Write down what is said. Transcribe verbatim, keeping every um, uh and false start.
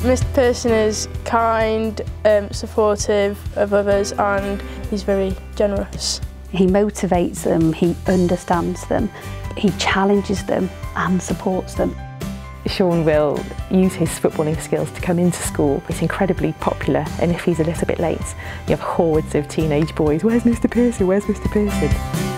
Mister Pearson is kind, um, supportive of others, and he's very generous. He motivates them, he understands them, he challenges them and supports them. Shaun will use his footballing skills to come into school. It's incredibly popular, and if he's a little bit late, you have hordes of teenage boys, "Where's Mister Pearson? Where's Mister Pearson?"